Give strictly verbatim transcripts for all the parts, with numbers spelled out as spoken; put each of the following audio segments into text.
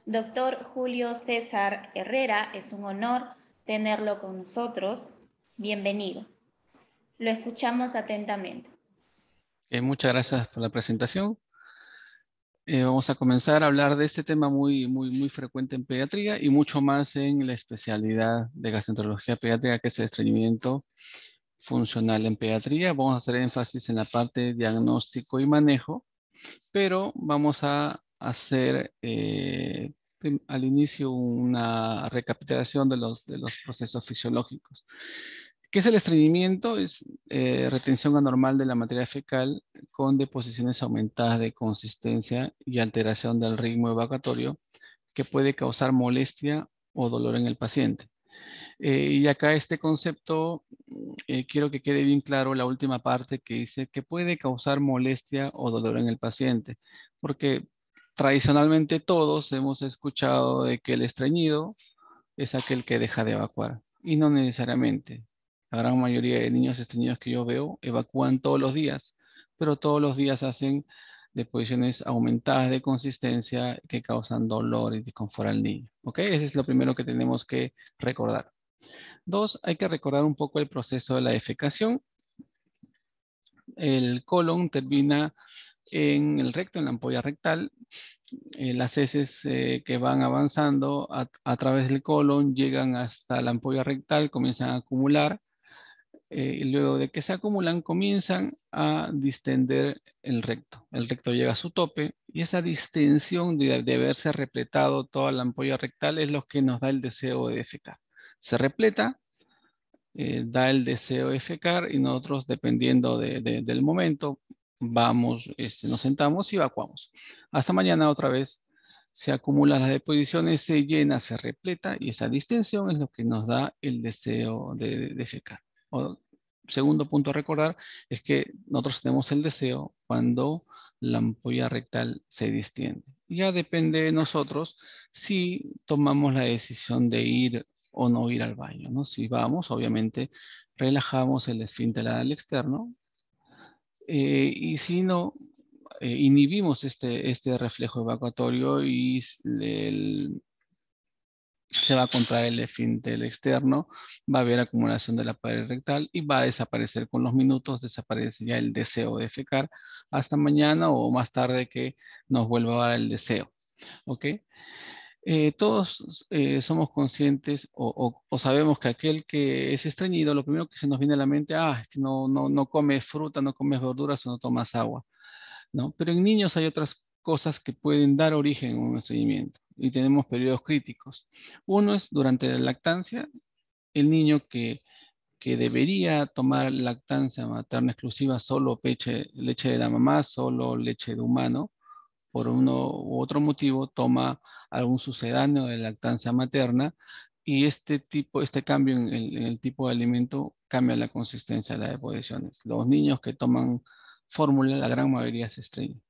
Doctor Julio César Herrera, es un honor tenerlo con nosotros. Bienvenido. Lo escuchamos atentamente. Eh, muchas gracias por la presentación. Eh, vamos a comenzar a hablar de este tema muy, muy, muy frecuente en pediatría y mucho más en la especialidad de gastroenterología pediátrica, que es el estreñimiento funcional en pediatría. Vamos a hacer énfasis en la parte de diagnóstico y manejo, pero vamos a hacer eh, al inicio una recapitulación de los, de los procesos fisiológicos. ¿Qué es el estreñimiento? Es eh, retención anormal de la materia fecal con deposiciones aumentadas de consistencia y alteración del ritmo evacuatorio que puede causar molestia o dolor en el paciente. Eh, y acá este concepto, eh, quiero que quede bien claro la última parte que dice que puede causar molestia o dolor en el paciente, porque tradicionalmente todos hemos escuchado de que el estreñido es aquel que deja de evacuar, y no necesariamente. La gran mayoría de niños estreñidos que yo veo evacúan todos los días, pero todos los días hacen deposiciones aumentadas de consistencia que causan dolor y disconfort al niño. ¿Ok? Ese es lo primero que tenemos que recordar. Dos, hay que recordar un poco el proceso de la defecación. El colon termina en el recto, en la ampolla rectal. Eh, las heces eh, que van avanzando a, a través del colon llegan hasta la ampolla rectal, comienzan a acumular. Eh, y luego de que se acumulan, comienzan a distender el recto. El recto llega a su tope y esa distensión de, de haberse repletado toda la ampolla rectal es lo que nos da el deseo de defecar. Se repleta, eh, da el deseo de defecar y nosotros, dependiendo de, de, del momento, vamos, este, nos sentamos y evacuamos. Hasta mañana otra vez se acumulan las deposiciones, se llena, se repleta y esa distensión es lo que nos da el deseo de, de defecar. O, segundo punto a recordar es que nosotros tenemos el deseo cuando la ampolla rectal se distiende. Ya depende de nosotros si tomamos la decisión de ir o no ir al baño, ¿no? Si vamos, obviamente, relajamos el esfínter anal externo, eh, y si no, eh, inhibimos este, este reflejo evacuatorio y el, se va a contraer el esfínter externo, va a haber acumulación de la pared rectal y va a desaparecer con los minutos, desaparece ya el deseo de defecar hasta mañana o más tarde que nos vuelva a dar el deseo. ¿Ok? Eh, todos eh, somos conscientes o, o- o sabemos que aquel que es estreñido, lo primero que se nos viene a la mente, ah, es que no, no, no comes fruta, no comes verduras o no tomas agua, ¿no? Pero en niños hay otras cosas que pueden dar origen a un estreñimiento y tenemos periodos críticos. Uno es durante la lactancia, el niño que, que debería tomar lactancia materna exclusiva, solo peche, leche de la mamá, solo leche de humano, por uno u otro motivo toma algún sucedáneo de lactancia materna y este tipo, este cambio en el, en el tipo de alimento cambia la consistencia de las deposiciones. Los niños que toman fórmula, la gran mayoría se estreñen.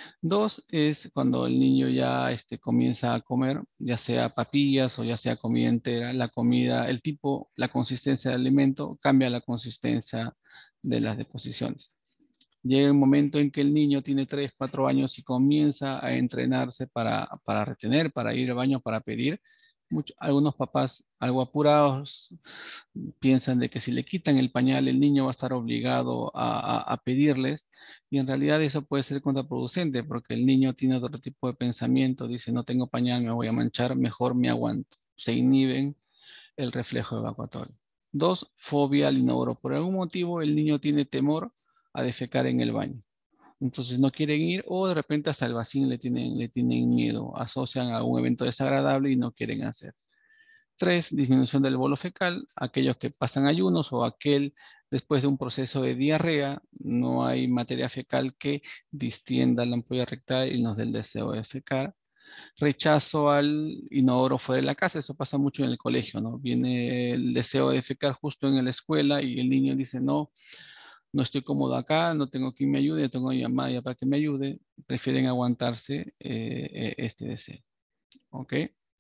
Dos es cuando el niño ya este, comienza a comer, ya sea papillas o ya sea comida entera, la comida, el tipo, la consistencia del alimento cambia la consistencia de las deposiciones. Llega un momento en que el niño tiene tres, cuatro años y comienza a entrenarse para, para retener, para ir al baño, para pedir. Mucho- algunos papás, algo apurados, piensan de que si le quitan el pañal, el niño va a estar obligado a, a- a pedirles. Y en realidad eso puede ser contraproducente porque el niño tiene otro tipo de pensamiento. Dice, no tengo pañal, me voy a manchar, mejor me aguanto. Se inhiben el reflejo evacuatorio. Dos, fobia al inodoro. Por algún motivo el niño tiene temor a defecar en el baño. Entonces no quieren ir o de repente hasta el vacío le tienen, le tienen miedo, asocian a un evento desagradable y no quieren hacer. Tres, disminución del bolo fecal, aquellos que pasan ayunos o aquel después de un proceso de diarrea, no hay materia fecal que distienda la ampolla rectal y nos dé el deseo de defecar. Rechazo al inodoro fuera de la casa, eso pasa mucho en el colegio, ¿no? Viene el deseo de defecar justo en la escuela y el niño dice, no, no estoy cómodo acá, no tengo quien me ayude, tengo a mi mamá ya para que me ayude, prefieren aguantarse eh, eh, este deseo, ¿ok?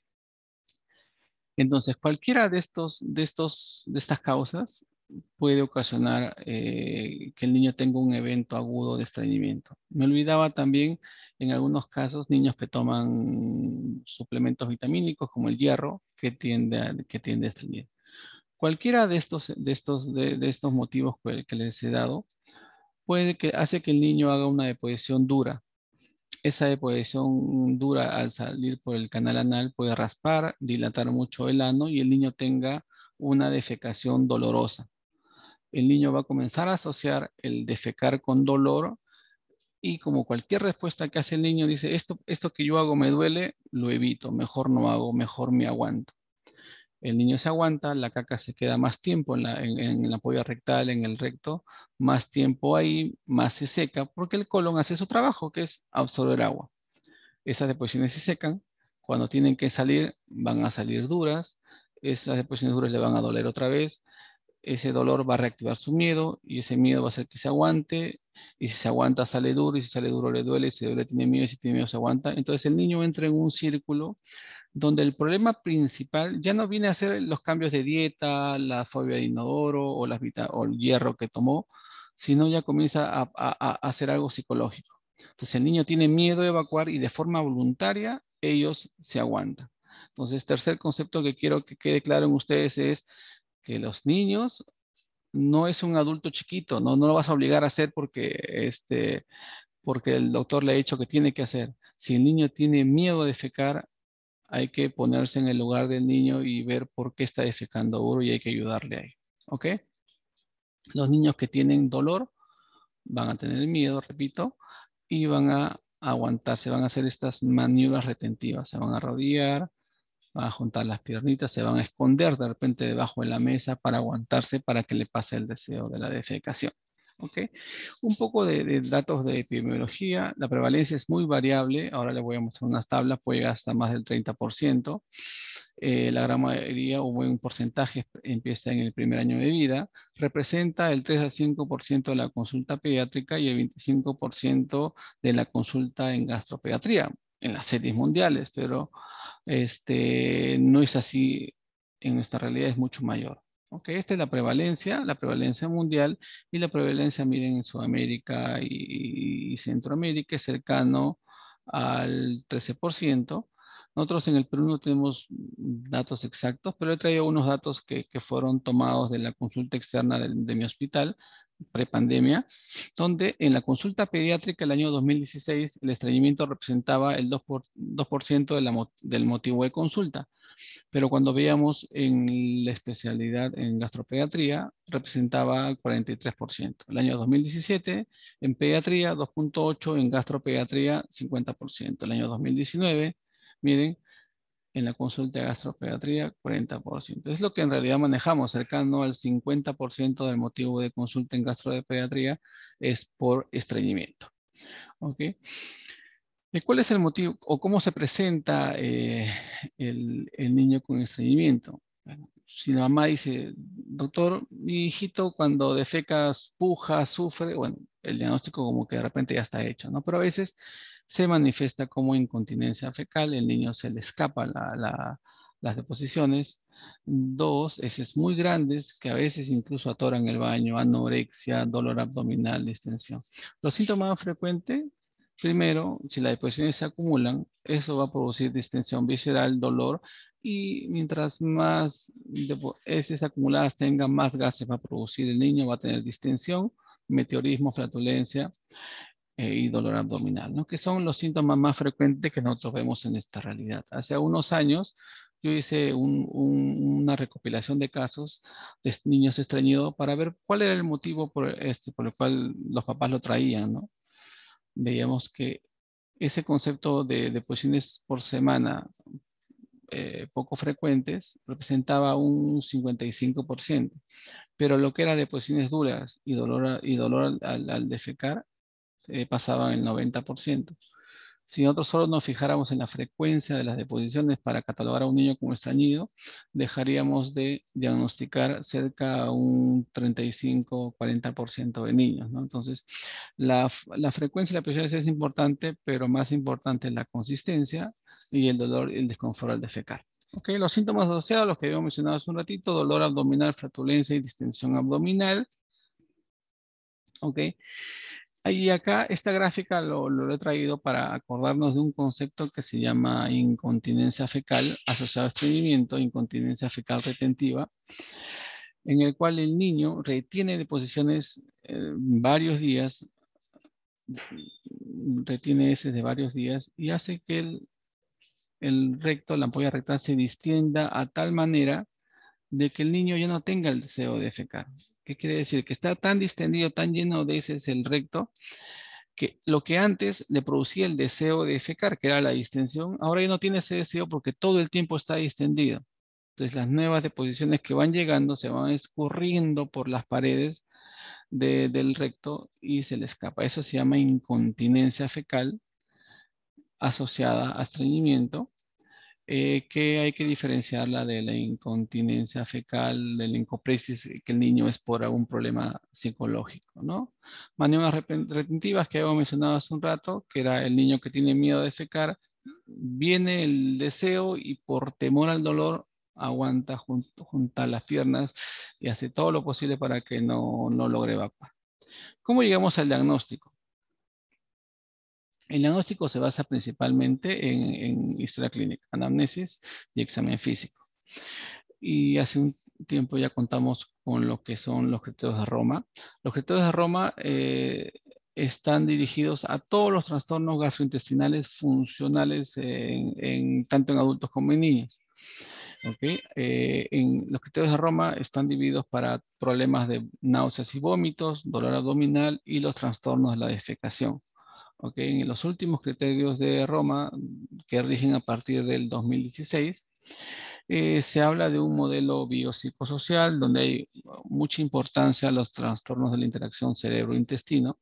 Entonces, cualquiera de estos, de estos, de estas causas puede ocasionar eh, que el niño tenga un evento agudo de estreñimiento. Me olvidaba también, en algunos casos, niños que toman suplementos vitamínicos como el hierro que tiende a, que tiende a estreñir. Cualquiera de estos, de estos, de, de estos motivos que, que les he dado puede que hace que el niño haga una deposición dura. Esa deposición dura al salir por el canal anal puede raspar, dilatar mucho el ano y el niño tenga una defecación dolorosa. El niño va a comenzar a asociar el defecar con dolor y como cualquier respuesta que hace el niño dice, esto, esto que yo hago me duele, lo evito, mejor no hago, mejor me aguanto. El niño se aguanta, la caca se queda más tiempo en la, en, en la ampolla rectal, en el recto, más tiempo ahí, más se seca, porque el colon hace su trabajo, que es absorber agua. Esas deposiciones se secan, cuando tienen que salir, van a salir duras, esas deposiciones duras le van a doler otra vez, ese dolor va a reactivar su miedo, y ese miedo va a hacer que se aguante, y si se aguanta sale duro, y si sale duro le duele, y si duele tiene miedo, y si tiene miedo se aguanta. Entonces el niño entra en un círculo donde el problema principal ya no viene a ser los cambios de dieta, la fobia de inodoro o, las vita o el hierro que tomó, sino ya comienza a, a, a hacer algo psicológico. Entonces el niño tiene miedo de evacuar y de forma voluntaria ellos se aguantan. Entonces, tercer concepto que quiero que quede claro en ustedes es que los niños no es un adulto chiquito, no, no lo vas a obligar a hacer porque, este, porque el doctor le ha dicho que tiene que hacer. Si el niño tiene miedo de defecar, hay que ponerse en el lugar del niño y ver por qué está defecando duro y hay que ayudarle ahí. ¿Ok? Los niños que tienen dolor van a tener miedo, repito, y van a aguantarse, van a hacer estas maniobras retentivas, se van a arrodillar, van a juntar las piernitas, se van a esconder de repente debajo de la mesa para aguantarse para que le pase el deseo de la defecación. ¿Ok? Un poco de, de datos de epidemiología. La prevalencia es muy variable. Ahora les voy a mostrar unas tablas, puede llegar hasta más del treinta por ciento. Eh, la gran mayoría o buen porcentaje empieza en el primer año de vida. Representa el tres al cinco por ciento de la consulta pediátrica y el veinticinco por ciento de la consulta en gastropediatría, en las series mundiales, pero este, no es así, en nuestra realidad es mucho mayor. Ok, esta es la prevalencia, la prevalencia mundial y la prevalencia, miren, en Sudamérica y, y Centroamérica es cercano al trece por ciento. Nosotros en el Perú no tenemos datos exactos, pero he traído unos datos que, que fueron tomados de la consulta externa de, de mi hospital, prepandemia, donde en la consulta pediátrica el año dos mil dieciséis el estreñimiento representaba el dos por ciento de la, del motivo de consulta. Pero cuando veíamos en la especialidad en gastropediatría, representaba cuarenta y tres por ciento. El año dos mil diecisiete, en pediatría, dos punto ocho, en gastropediatría, cincuenta por ciento. El año dos mil diecinueve, miren, en la consulta de gastropediatría, cuarenta por ciento. Es lo que en realidad manejamos, cercano al cincuenta por ciento del motivo de consulta en gastropediatría es por estreñimiento. ¿Ok? ¿Cuál es el motivo o cómo se presenta eh, el, el niño con estreñimiento? Bueno, si la mamá dice, doctor, mi hijito cuando defecas, puja, sufre, bueno, el diagnóstico como que de repente ya está hecho, ¿no? Pero a veces se manifiesta como incontinencia fecal, el niño se le escapa la, la, las deposiciones. Dos, heces muy grandes que a veces incluso atoran el baño, anorexia, dolor abdominal, distensión. Los síntomas más frecuentes, primero, si las deposiciones se acumulan, eso va a producir distensión visceral, dolor, y mientras más heces acumuladas tenga, más gases va a producir el niño, va a tener distensión, meteorismo, flatulencia eh, y dolor abdominal, ¿no? Que son los síntomas más frecuentes que nosotros vemos en esta realidad. Hace unos años yo hice un, un, una recopilación de casos de niños estreñidos para ver cuál era el motivo por, este, por el cual los papás lo traían, ¿no? Veíamos que ese concepto de deposiciones por semana eh, poco frecuentes representaba un cincuenta y cinco por ciento, pero lo que era deposiciones duras y dolor, y dolor al, al defecar eh, pasaba el noventa por ciento. Si nosotros solo nos fijáramos en la frecuencia de las deposiciones para catalogar a un niño como estreñido, dejaríamos de diagnosticar cerca a un treinta y cinco, cuarenta por ciento de niños, ¿no? Entonces, la, la frecuencia de la deposición es importante, pero más importante es la consistencia y el dolor y el desconfort al defecar. Okay, los síntomas asociados, los que habíamos mencionado hace un ratito, dolor abdominal, flatulencia y distensión abdominal. Okay. Y acá esta gráfica lo, lo he traído para acordarnos de un concepto que se llama incontinencia fecal asociado a estreñimiento, incontinencia fecal retentiva, en el cual el niño retiene deposiciones eh, varios días, retiene heces de varios días y hace que el, el recto, la ampolla rectal se distienda a tal manera de que el niño ya no tenga el deseo de defecar. ¿Qué quiere decir? Que está tan distendido, tan lleno de heces el recto, que lo que antes le producía el deseo de defecar, que era la distensión, ahora ya no tiene ese deseo porque todo el tiempo está distendido. Entonces las nuevas deposiciones que van llegando se van escurriendo por las paredes de, del recto y se le escapa. Eso se llama incontinencia fecal asociada a estreñimiento, eh, que hay que diferenciarla de la incontinencia fecal, de la encopresis, que el niño es por algún problema psicológico, ¿no? Maniobras retentivas que habíamos mencionado hace un rato, que era el niño que tiene miedo de defecar, viene el deseo y por temor al dolor aguanta, junto, junta las piernas y hace todo lo posible para que no, no logre evacuar. ¿Cómo llegamos al diagnóstico? El diagnóstico se basa principalmente en, en historia clínica, anamnesis y examen físico. Y hace un tiempo ya contamos con lo que son los criterios de Roma. Los criterios de Roma eh, están dirigidos a todos los trastornos gastrointestinales funcionales en, en, tanto en adultos como en niños. ¿Okay? Eh, en los criterios de Roma están divididos para problemas de náuseas y vómitos, dolor abdominal y los trastornos de la defecación. Okay, en los últimos criterios de Roma, que rigen a partir del dos mil dieciséis, eh, se habla de un modelo biopsicosocial donde hay mucha importancia a los trastornos de la interacción cerebro-intestino.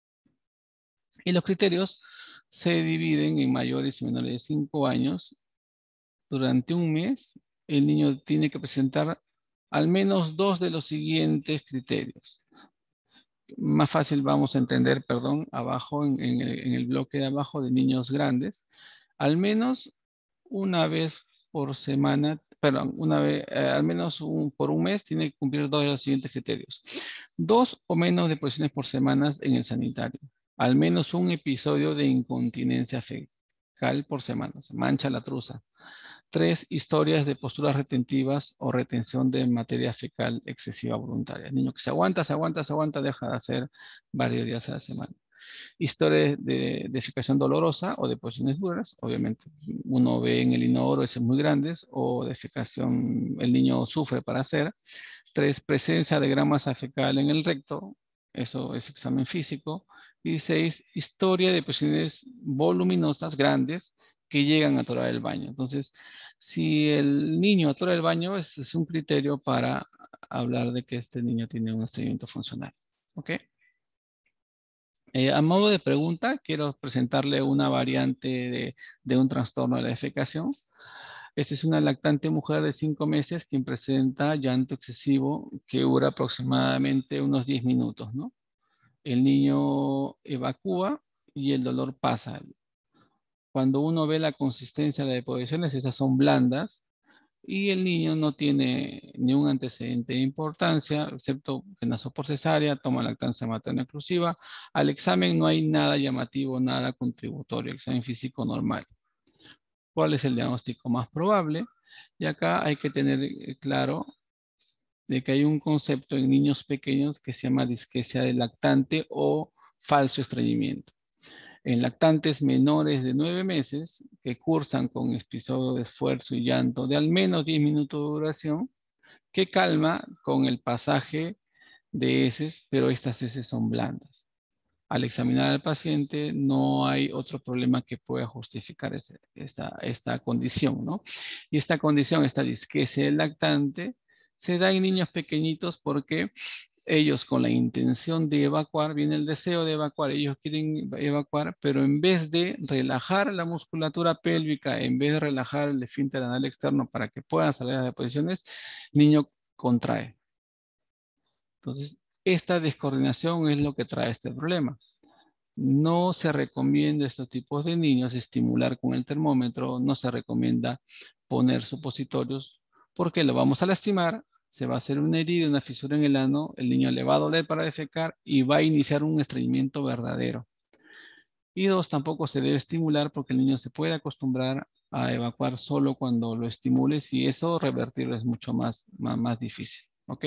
Y los criterios se dividen en mayores y menores de cinco años. Durante un mes, el niño tiene que presentar al menos dos de los siguientes criterios. Más fácil vamos a entender, perdón, abajo en, en, el, en el bloque de abajo de niños grandes, al menos una vez por semana, perdón, una vez, eh, al menos un, por un mes tiene que cumplir dos de los siguientes criterios. Dos o menos deposiciones por semana en el sanitario. Al menos un episodio de incontinencia fecal por semana. Se mancha la truza. Tres, historias de posturas retentivas o retención de materia fecal excesiva voluntaria. El niño que se aguanta, se aguanta, se aguanta, deja de hacer varios días a la semana. Historia de defecación dolorosa o deposiciones duras. Obviamente, uno ve en el inodoro ese muy grandes o defecación, el niño sufre para hacer. Tres, presencia de gran masa fecal en el recto. Eso es examen físico. Y seis, historia de deposiciones voluminosas grandes que llegan a atorar el baño. Entonces, si el niño atora el baño, es, es un criterio para hablar de que este niño tiene un estreñimiento funcional. ¿Ok? Eh, a modo de pregunta, quiero presentarle una variante de, de un trastorno de la defecación. Esta es una lactante mujer de cinco meses quien presenta llanto excesivo que dura aproximadamente unos diez minutos, ¿no? El niño evacúa y el dolor pasa. Cuando uno ve la consistencia de las deposiciones, esas son blandas y el niño no tiene ni un antecedente de importancia, excepto que nació por cesárea, toma lactancia materna exclusiva. Al examen no hay nada llamativo, nada contributorio, examen físico normal. ¿Cuál es el diagnóstico más probable? Y acá hay que tener claro de que hay un concepto en niños pequeños que se llama disquesia del lactante o falso estreñimiento. En lactantes menores de nueve meses que cursan con episodio de esfuerzo y llanto de al menos diez minutos de duración, que calma con el pasaje de heces, pero estas heces son blandas. Al examinar al paciente no hay otro problema que pueda justificar ese, esta, esta condición, ¿no? Y esta condición, esta disquesia del lactante, se da en niños pequeñitos porque ellos con la intención de evacuar, viene el deseo de evacuar, ellos quieren evacuar, pero en vez de relajar la musculatura pélvica, en vez de relajar el esfínter anal externo para que puedan salir de las deposiciones, el niño contrae. Entonces, esta descoordinación es lo que trae este problema. No se recomienda a estos tipos de niños estimular con el termómetro, no se recomienda poner supositorios porque lo vamos a lastimar se va a hacer una herida, una fisura en el ano, el niño le va a doler para defecar y va a iniciar un estreñimiento verdadero. Y dos, tampoco se debe estimular porque el niño se puede acostumbrar a evacuar solo cuando lo estimules y eso revertirlo es mucho más, más, más difícil, ¿ok?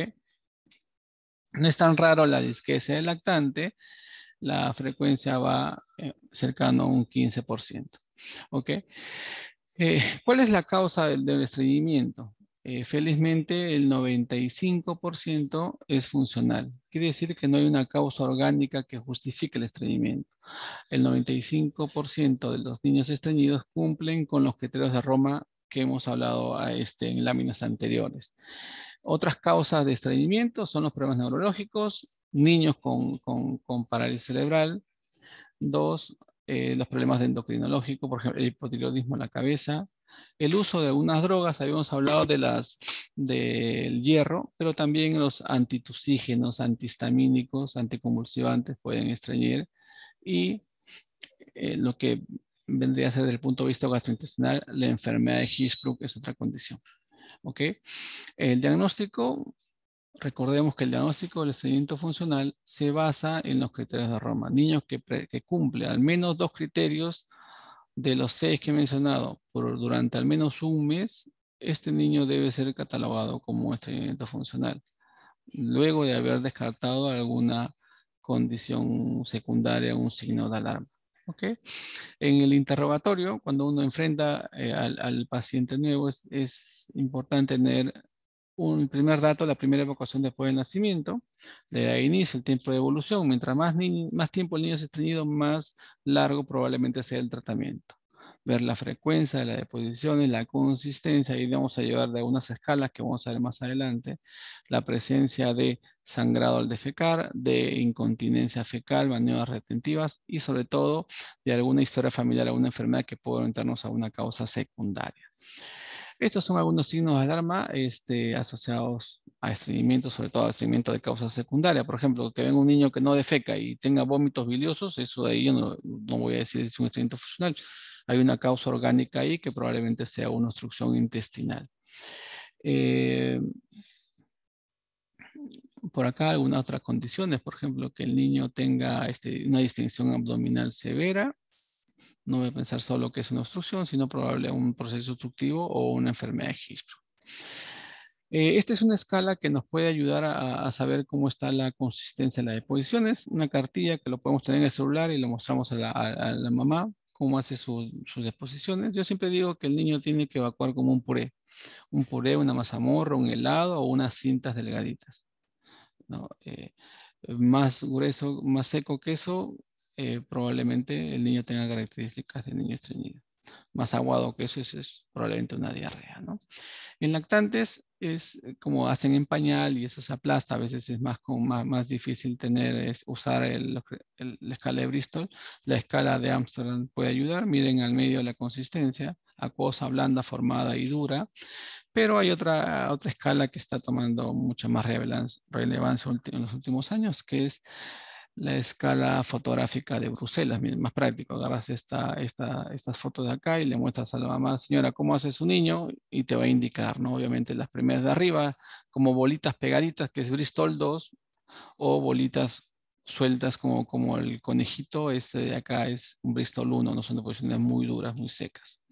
No es tan raro la disquesia del lactante, la frecuencia va eh, cercano a un quince por ciento, ¿ok? Eh, ¿Cuál es la causa del, del estreñimiento? Eh, felizmente el noventa y cinco por ciento es funcional. Quiere decir que no hay una causa orgánica que justifique el estreñimiento. El noventa y cinco por ciento de los niños estreñidos cumplen con los criterios de Roma que hemos hablado a este, en láminas anteriores. Otras causas de estreñimiento son los problemas neurológicos, niños con, con, con parálisis cerebral. Dos, eh, los problemas de endocrinológico, por ejemplo, el hipotiroidismo en la cabeza. El uso de algunas drogas, habíamos hablado de las, del hierro, pero también los antitusígenos, antihistamínicos, anticonvulsivantes pueden estreñir. Y eh, lo que vendría a ser desde el punto de vista gastrointestinal, la enfermedad de Hirschsprung es otra condición. ¿Ok? El diagnóstico, recordemos que el diagnóstico del estreñimiento funcional se basa en los criterios de Roma. Niños que, que cumplen al menos dos criterios de los seis que he mencionado por, durante al menos un mes, este niño debe ser catalogado como estreñimiento funcional, luego de haber descartado alguna condición secundaria, un signo de alarma. ¿Ok? En el interrogatorio, cuando uno enfrenta eh, al, al paciente nuevo, es, es importante tener un primer dato, la primera evacuación después del nacimiento, le da inicio, el tiempo de evolución. Mientras más, ni, más tiempo el niño es estreñido, más largo probablemente sea el tratamiento. Ver la frecuencia de las deposiciones, la consistencia, y vamos a llevar de algunas escalas que vamos a ver más adelante, la presencia de sangrado al defecar, de incontinencia fecal, maniobras retentivas y sobre todo de alguna historia familiar, alguna enfermedad que pueda orientarnos a una causa secundaria. Estos son algunos signos de alarma este, asociados a estreñimiento, sobre todo a estreñimiento de causa secundaria. Por ejemplo, que venga un niño que no defeca y tenga vómitos biliosos, eso de ahí yo no, no voy a decir si es un estreñimiento funcional. Hay una causa orgánica ahí que probablemente sea una obstrucción intestinal. Eh, por acá algunas otras condiciones, por ejemplo, que el niño tenga este, una distensión abdominal severa. No voy a pensar solo que es una obstrucción, sino probablemente un proceso obstructivo o una enfermedad de Hirschsprung. Eh, esta es una escala que nos puede ayudar a, a saber cómo está la consistencia de las deposiciones. Una cartilla que lo podemos tener en el celular y lo mostramos a la, a, a la mamá, cómo hace su, sus deposiciones. Yo siempre digo que el niño tiene que evacuar como un puré. Un puré, una mazamorra, un helado o unas cintas delgaditas, ¿no? Eh, más grueso, más seco que eso, eh, probablemente el niño tenga características de niño estreñido. Más aguado que eso, eso es probablemente una diarrea, ¿no? En lactantes es como hacen en pañal y eso se aplasta, a veces es más, como más, más difícil tener, es usar el, el, la escala de Bristol. La escala de Amsterdam puede ayudar, miren al medio la consistencia, acuosa, blanda, formada y dura. Pero hay otra, otra escala que está tomando mucha más relevancia, relevancia en los últimos años, que es la escala fotográfica de Bruselas. Miren, más práctico, agarras esta, esta, estas fotos de acá y le muestras a la mamá, señora, ¿cómo hace su niño? Y te va a indicar, ¿no? Obviamente las primeras de arriba, como bolitas pegaditas, que es Bristol dos, o bolitas sueltas como, como el conejito, este de acá es un Bristol uno, no son deposiciones muy duras, muy secas.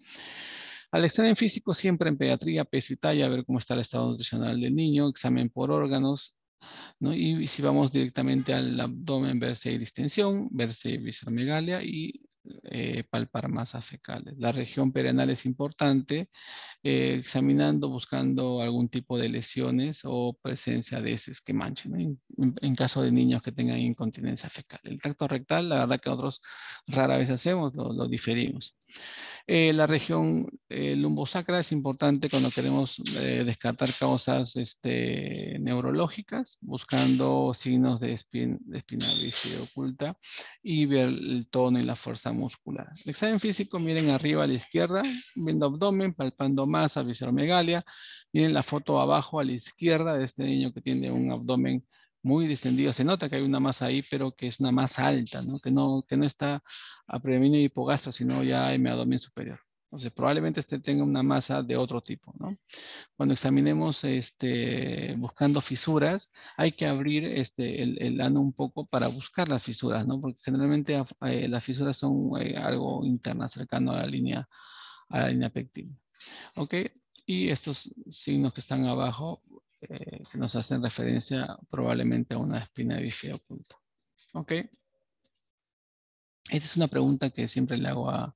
Al examen físico, siempre en pediatría, peso y talla, a ver cómo está el estado nutricional del niño, examen por órganos, ¿no? Y si vamos directamente al abdomen, ver si hay distensión, ver si hay visceromegalia y eh, palpar masas fecales. La región perianal es importante, eh, examinando, buscando algún tipo de lesiones o presencia de heces que manchen, ¿no? en, en, caso de niños que tengan incontinencia fecal. El tacto rectal, la verdad que nosotros rara vez hacemos, lo, lo diferimos. Eh, la región eh, lumbosacra es importante cuando queremos eh, descartar causas este, neurológicas, buscando signos de, espin de espina bífida oculta y ver el tono y la fuerza muscular. El examen físico, miren arriba a la izquierda, viendo abdomen, palpando masa, visceromegalia. Miren la foto abajo a la izquierda de este niño que tiene un abdomen muy distendido. Se nota que hay una masa ahí, pero que es una masa alta, ¿no? Que no, que no está a predominio hipogastro, sino ya en mi abdomen superior. Entonces, probablemente este tenga una masa de otro tipo, ¿no? Cuando examinemos este, buscando fisuras, hay que abrir este, el, el ano un poco para buscar las fisuras, ¿no? Porque generalmente eh, las fisuras son eh, algo internas, cercano a la línea, a la línea pectil. ¿Ok? Y estos signos que están abajo, eh, que nos hacen referencia probablemente a una espina bífida oculta. ¿Ok? Esta es una pregunta que siempre le hago a,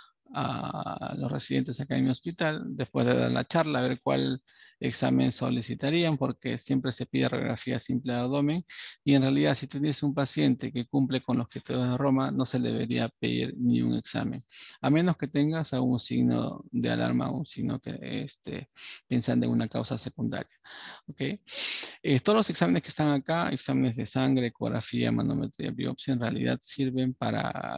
a los residentes acá en mi hospital, después de dar la charla, a ver cuál examen solicitarían, porque siempre se pide radiografía simple de abdomen, y en realidad si tienes un paciente que cumple con los criterios de Roma, no se le debería pedir ni un examen, a menos que tengas algún signo de alarma, un signo que este, piensan de una causa secundaria. ¿Okay? Eh, todos los exámenes que están acá, exámenes de sangre, ecografía, manometría, biopsia, en realidad sirven para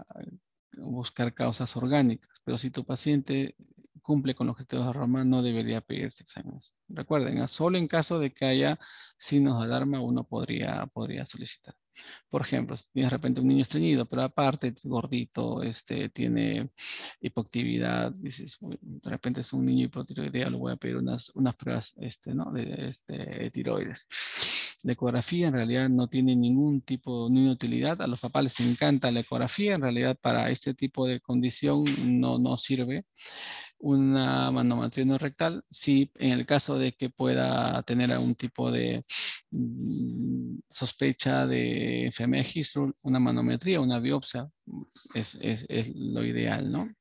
buscar causas orgánicas, pero si tu paciente cumple con los criterios de Roma, no debería pedirse exámenes. Recuerden, solo en caso de que haya signos de alarma, uno podría, podría solicitar. Por ejemplo, si tienes de repente un niño estreñido, pero aparte gordito, este, tiene hipoactividad, dices, de repente es un niño hipotiroideo, le voy a pedir unas, unas pruebas este, ¿no? de, este, de tiroides. La ecografía en realidad no tiene ningún tipo, ni utilidad. A los papás les encanta la ecografía, en realidad para este tipo de condición no, no sirve. Una manometría no rectal, sí, en el caso de que pueda tener algún tipo de mm, sospecha de enfermedad de Hirschsprung, una manometría, una biopsia es, es, es lo ideal, ¿no?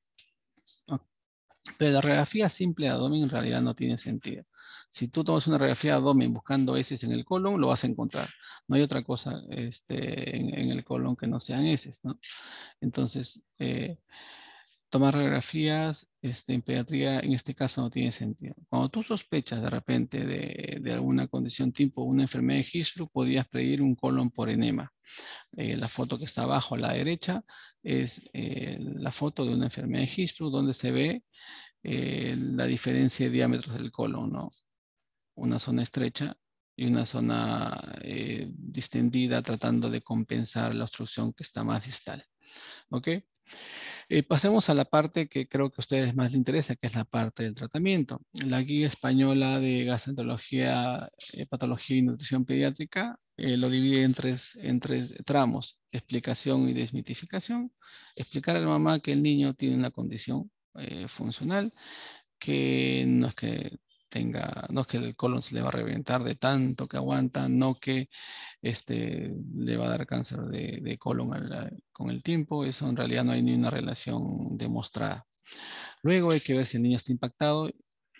Pero la radiografía simple de abdomen en realidad no tiene sentido. Si tú tomas una radiografía de abdomen buscando heces en el colon, lo vas a encontrar. No hay otra cosa este, en, en el colon que no sean heces, ¿no? Entonces, eh, tomar radiografías este, en pediatría en este caso no tiene sentido. Cuando tú sospechas de repente de, de alguna condición tipo una enfermedad de Hirschsprung, podrías pedir un colon por enema. Eh, la foto que está abajo a la derecha es eh, la foto de una enfermedad de Hirschsprung donde se ve eh, la diferencia de diámetros del colon, ¿no? Una zona estrecha y una zona eh, distendida tratando de compensar la obstrucción que está más distal. ¿Ok? Eh, pasemos a la parte que creo que a ustedes más les interesa, que es la parte del tratamiento. La Guía Española de Gastroenterología, eh, Patología y Nutrición Pediátrica eh, lo divide en tres, en tres tramos: explicación y desmitificación. Explicar a la mamá que el niño tiene una condición eh, funcional, que no es que tenga, no es que el colon se le va a reventar de tanto que aguanta, no que este, le va a dar cáncer de, de colon al, con el tiempo. Eso en realidad no hay ni una relación demostrada. Luego hay que ver si el niño está impactado,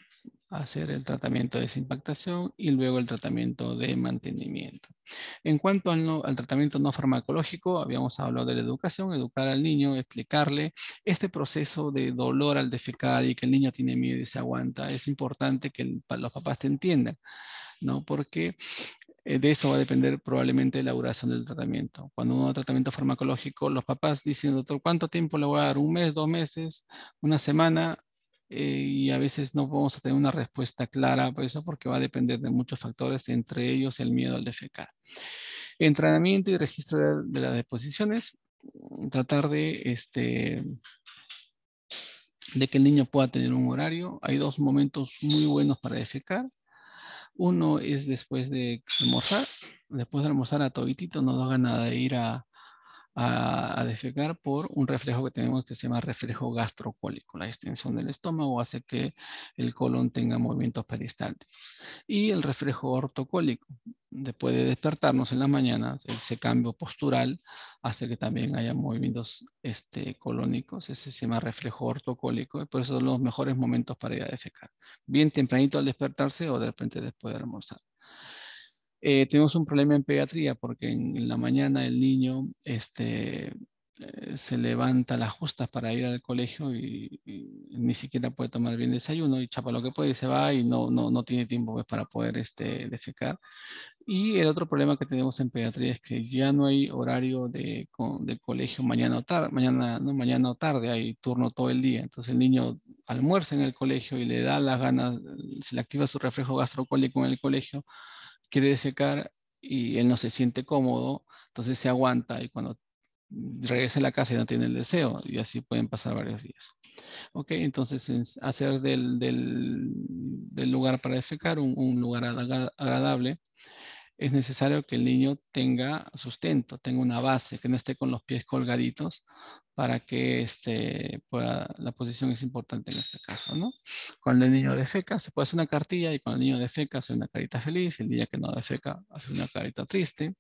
hacer el tratamiento de desimpactación y luego el tratamiento de mantenimiento. En cuanto al, no, al tratamiento no farmacológico, habíamos hablado de la educación, educar al niño, explicarle este proceso de dolor al defecar y que el niño tiene miedo y se aguanta. Es importante que el, los papás te entiendan, ¿no? Porque de eso va a depender probablemente la duración del tratamiento. Cuando uno da tratamiento farmacológico, los papás dicen, doctor, ¿cuánto tiempo le voy a dar? ¿Un mes, dos meses, una semana? Eh, y a veces no vamos a tener una respuesta clara por eso, porque va a depender de muchos factores, entre ellos el miedo al defecar. Entrenamiento y registro de, de las deposiciones, tratar de, este, de que el niño pueda tener un horario. Hay dos momentos muy buenos para defecar. Uno es después de almorzar. Después de almorzar a toditito no da ganas de ir a, a, a defecar por un reflejo que tenemos que se llama reflejo gastrocólico. La extensión del estómago hace que el colon tenga movimientos peristálticos. Y el reflejo ortocólico. Después de despertarnos en la mañana, ese cambio postural hace que también haya movimientos este, colónicos. Ese se llama reflejo ortocólico y por eso son los mejores momentos para ir a defecar. Bien tempranito al despertarse o de repente después de almorzar. Eh, tenemos un problema en pediatría porque en, en la mañana el niño este, eh, se levanta a las justas para ir al colegio y, y ni siquiera puede tomar bien desayuno y chapa lo que puede y se va y no, no, no tiene tiempo pues, para poder este, defecar. Y el otro problema que tenemos en pediatría es que ya no hay horario de, de colegio mañana o tarde, mañana, no, mañana o tarde, hay turno todo el día. Entonces el niño almuerza en el colegio y le da las ganas, se le activa su reflejo gastrocólico en el colegio, quiere defecar y él no se siente cómodo, entonces se aguanta y cuando regresa a la casa ya no tiene el deseo y así pueden pasar varios días. Ok, entonces es hacer del, del, del lugar para defecar un, un lugar agra- agradable. Es necesario que el niño tenga sustento, tenga una base, que no esté con los pies colgaditos para que este, pueda, la posición es importante en este caso, ¿no? Cuando el niño defeca, se puede hacer una cartilla y cuando el niño defeca hace una carita feliz, y el día que no defeca hace una carita triste.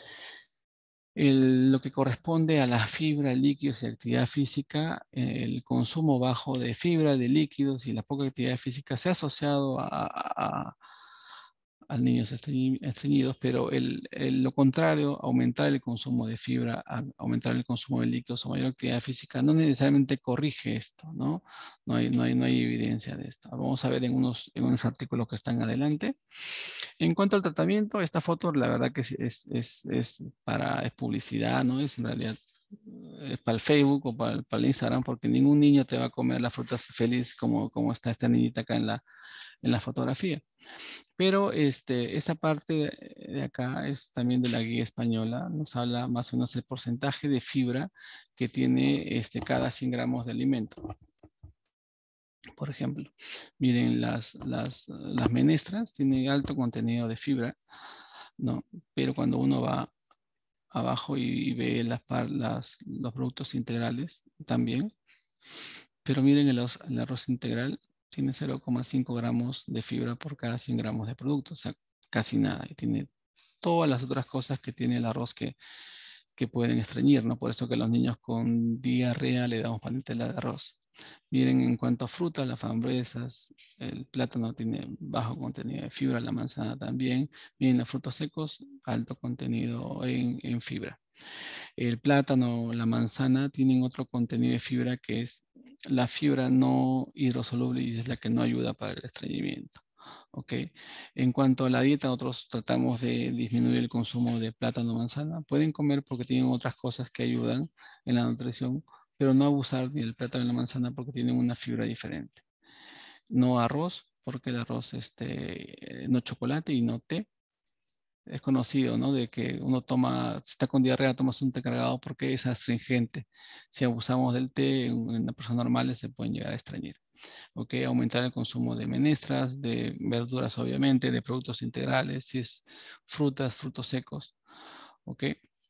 El- lo que corresponde a la fibra, líquidos y actividad física, eh, el consumo bajo de fibra, de líquidos y la poca actividad física se ha asociado a, a- al niños estreñi- estreñidos, pero el, el- lo contrario, aumentar el consumo de fibra, a- aumentar el consumo de líquidos o mayor actividad física, no necesariamente corrige esto, ¿no? No hay, no hay, no hay evidencia de esto. Vamos a ver en unos, en unos artículos que están adelante. En cuanto al tratamiento, esta foto la verdad que es, es, es, es para es publicidad, ¿no? Es en realidad eh, para el Facebook o para, el- para el Instagram, porque ningún niño te va a comer las frutas feliz como, como está esta niñita acá en la, en la fotografía. Pero este, esta parte de de acá es también de la guía española, nos habla más o menos el porcentaje de fibra que tiene este, cada cien gramos de alimento. Por ejemplo, miren las, las, las menestras, tienen alto contenido de fibra, ¿no? Pero cuando uno va abajo y, y ve las, par- las, los productos integrales también, pero miren el, arroz el arroz integral, tiene cero coma cinco gramos de fibra por cada cien gramos de producto, o sea, casi nada, y tiene todas las otras cosas que tiene el arroz que, que pueden estreñir, ¿no? Por eso que a los niños con diarrea le damos panetela de arroz. Miren, en cuanto a frutas, las frambuesas, el plátano tiene bajo contenido de fibra, la manzana también. Miren, los frutos secos, alto contenido en, en fibra. El plátano, la manzana tienen otro contenido de fibra que es la fibra no hidrosoluble y es la que no ayuda para el estreñimiento. ¿Ok? En cuanto a la dieta, nosotros tratamos de disminuir el consumo de plátano, manzana. Pueden comer porque tienen otras cosas que ayudan en la nutrición, pero no abusar ni del plátano ni la manzana porque tienen una fibra diferente. No arroz, porque el arroz, este, no chocolate y no té. Es conocido, ¿no? De que uno toma, si está con diarrea, tomas un té cargado porque es astringente. Si abusamos del té en una persona normal se pueden llegar a estreñir. ¿Ok? Aumentar el consumo de menestras, de verduras obviamente, de productos integrales, si es frutas, frutos secos. ¿Ok?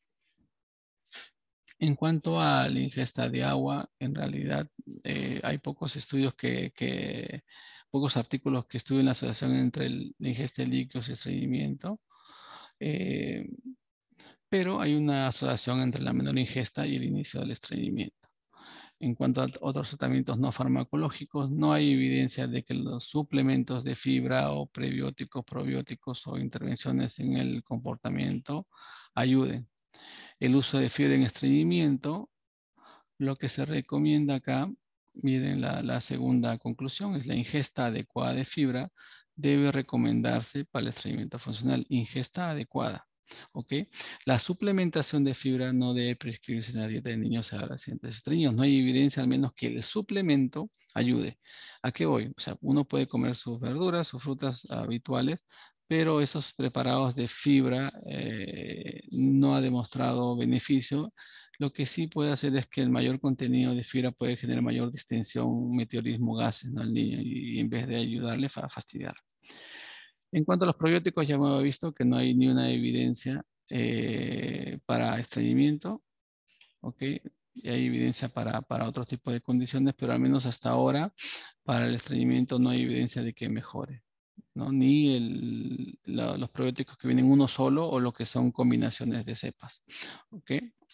En cuanto a la ingesta de agua, en realidad eh, hay pocos estudios que, que, pocos artículos que estudian la asociación entre el- la ingesta de líquidos y estreñimiento. Eh, pero hay una asociación entre la menor ingesta y el inicio del estreñimiento. En cuanto a otros tratamientos no farmacológicos, no hay evidencia de que los suplementos de fibra o prebióticos, probióticos o intervenciones en el comportamiento ayuden. El uso de fibra en estreñimiento, lo que se recomienda acá, miren la, la segunda conclusión, es la ingesta adecuada de fibra debe recomendarse para el estreñimiento funcional. Ingesta adecuada. ¿Ok? La suplementación de fibra no debe prescribirse en la dieta de niños y adolescentes estreñidos. No hay evidencia al menos que el suplemento ayude. ¿A qué voy? O sea, uno puede comer sus verduras, sus frutas habituales, pero esos preparados de fibra eh, no ha demostrado beneficio. Lo que sí puede hacer es que el mayor contenido de fibra puede generar mayor distensión, meteorismo, gases, ¿no? Al niño y, y en vez de ayudarle a fastidiar. En cuanto a los probióticos, ya hemos visto que no hay ni una evidencia eh, para estreñimiento, ¿ok? Y hay evidencia para, para otro tipo de condiciones, pero al menos hasta ahora, para el estreñimiento no hay evidencia de que mejore, ¿no? Ni el, la, los probióticos que vienen uno solo o lo que son combinaciones de cepas, ¿ok?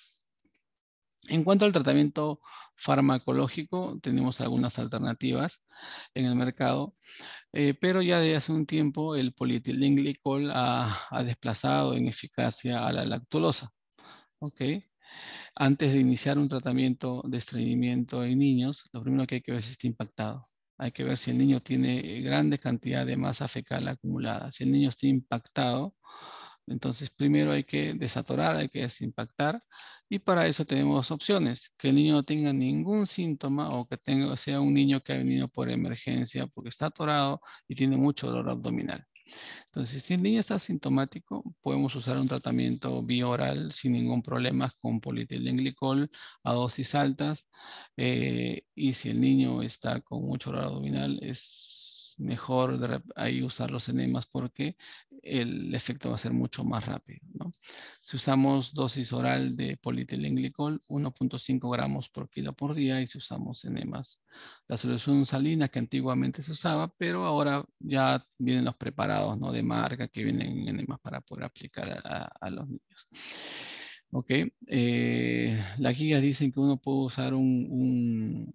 En cuanto al tratamiento farmacológico, tenemos algunas alternativas en el mercado. Eh, pero ya de hace un tiempo el polietilenglicol ha, ha desplazado en eficacia a la lactulosa. ¿Ok? Antes de iniciar un tratamiento de estreñimiento en niños, lo primero que hay que ver es si está impactado. Hay que ver si el niño tiene grande cantidad de masa fecal acumulada. Si el niño está impactado, entonces primero hay que desatorar, hay que desimpactar. Y para eso tenemos opciones. Que el niño no tenga ningún síntoma o que tenga, sea un niño que ha venido por emergencia porque está atorado y tiene mucho dolor abdominal. Entonces, si el niño está asintomático, podemos usar un tratamiento bioral sin ningún problema con polietilenglicol a dosis altas. Eh, y si el niño está con mucho dolor abdominal, es mejor de rep- ahí usar los enemas porque el efecto va a ser mucho más rápido, ¿no? Si usamos dosis oral de polietilenglicol, uno punto cinco gramos por kilo por día, y si usamos enemas, la solución salina que antiguamente se usaba, pero ahora ya vienen los preparados, ¿no? De marca que vienen en enemas para poder aplicar a, a- a los niños. Ok, eh, las guías dicen que uno puede usar un, un,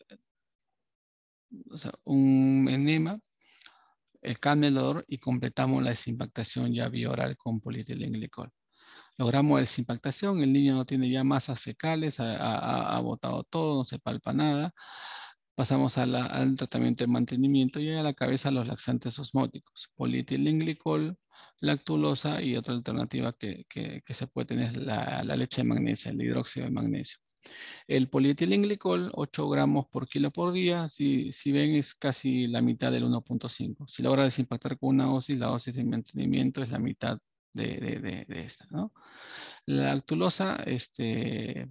o sea, un enema, el cambia el dolor y completamos la desimpactación ya bioral con polietilenglicol. Logramos la desimpactación, el niño no tiene ya masas fecales, ha, ha- ha botado todo, no se palpa nada. Pasamos a la- al tratamiento de mantenimiento y a la cabeza los laxantes osmóticos, polietilenglicol, lactulosa y otra alternativa que, que- que se puede tener es la, la leche de magnesia, el hidróxido de magnesio. El polietilenglicol, ocho gramos por kilo por día, si, si ven es casi la mitad del uno punto cinco. Si logra desimpactar con una dosis, la dosis de mantenimiento es la mitad de, de- de- de esta, ¿no? La lactulosa, este,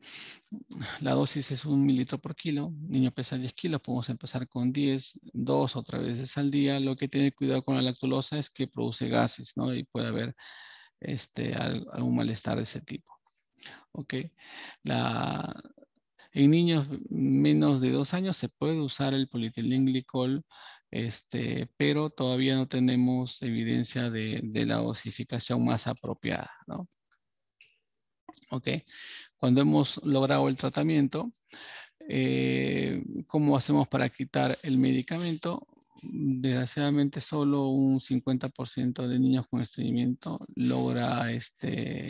la dosis es un mililitro por kilo. Niño pesa diez kilos, podemos empezar con diez, dos o tres veces al día. Lo que tiene cuidado con la lactulosa es que produce gases, ¿no? Y puede haber este, al- algún malestar de ese tipo. Ok. La, en niños menos de dos años se puede usar el polietilenglicol, este, pero todavía no tenemos evidencia de, de la dosificación más apropiada, ¿no? Ok. Cuando hemos logrado el tratamiento, eh, ¿cómo hacemos para quitar el medicamento? Desgraciadamente solo un cincuenta por ciento de niños con estreñimiento logra este,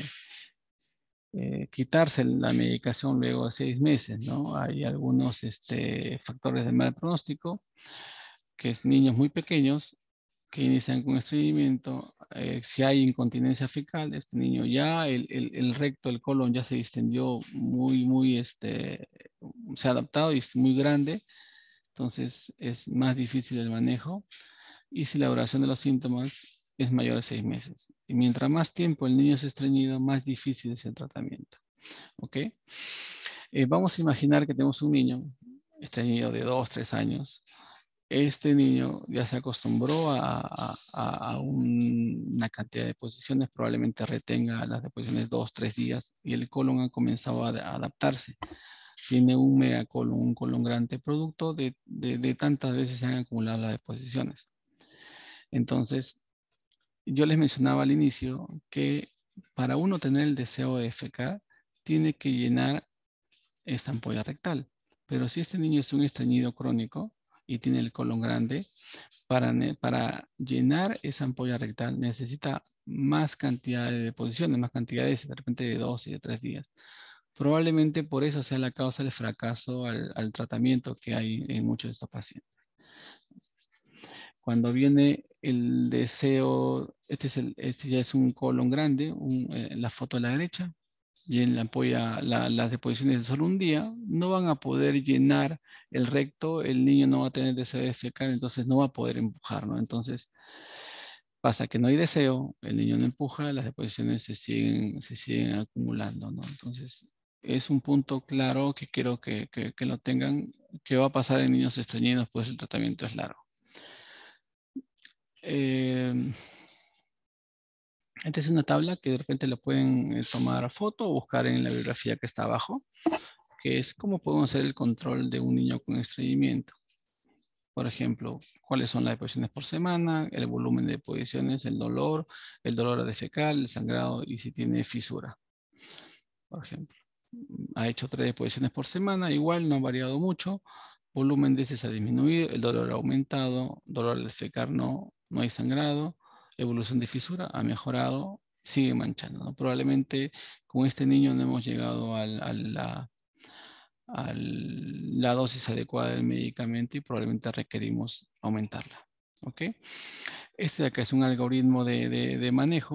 eh, quitarse la medicación luego de seis meses, ¿no? Hay algunos este, factores de mal pronóstico, que es niños muy pequeños que inician con estreñimiento. Eh, si hay incontinencia fecal, este niño ya, el, el, el recto, el colon ya se distendió muy, muy, este, se ha adaptado y es muy grande, entonces es más difícil el manejo. Y si la duración de los síntomas es mayor a seis meses. Y mientras más tiempo el niño es estreñido, más difícil es el tratamiento. ¿Ok? Eh, vamos a imaginar que tenemos un niño estreñido de dos, tres años. Este niño ya se acostumbró a, a- a un- una cantidad de posiciones, probablemente retenga las deposiciones dos, tres días y el colon ha comenzado a, a adaptarse. Tiene un megacolon, un colon grande, producto de, de, de tantas veces se han acumulado las deposiciones. Entonces, yo les mencionaba al inicio que para uno tener el deseo de defecar, tiene que llenar esta ampolla rectal. Pero si este niño es un estreñido crónico y tiene el colon grande, para, para llenar esa ampolla rectal necesita más cantidad de deposiciones, más cantidades, de repente de dos y de tres días. Probablemente por eso sea la causa del fracaso al, al tratamiento que hay en muchos de estos pacientes. Cuando viene el deseo, este, es el, este ya es un colon grande, un, eh, la foto a la derecha, y en la ampolla, la, las deposiciones de solo un día, no van a poder llenar el recto, el niño no va a tener deseo de defecar, entonces no va a poder empujar, ¿no? Entonces pasa que no hay deseo, el niño no empuja, las deposiciones se siguen, se siguen acumulando, ¿no? Entonces es un punto claro que quiero que, que, que lo tengan, que va a pasar en niños estreñidos, pues el tratamiento es largo. Eh, esta es una tabla que de repente le pueden eh, tomar foto o buscar en la bibliografía que está abajo, que es cómo podemos hacer el control de un niño con estreñimiento. Por ejemplo, cuáles son las deposiciones por semana, el volumen de deposiciones, el dolor, el dolor a defecar, el sangrado y si tiene fisura. Por ejemplo, ha hecho tres deposiciones por semana, igual no ha variado mucho, volumen de heces ha disminuido, el dolor ha aumentado, dolor al defecar no, no hay sangrado, evolución de fisura ha mejorado, sigue manchando, ¿no? Probablemente con este niño no hemos llegado al, a la, a la dosis adecuada del medicamento y probablemente requerimos aumentarla. ¿Ok? Este de acá es un algoritmo de, de, de manejo.